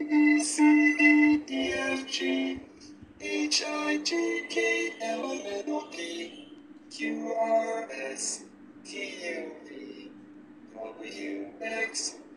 B, C, D, E, F, G, H, I, J, K, L, M, N, O, P, Q, R, S, T, U, V, W, X,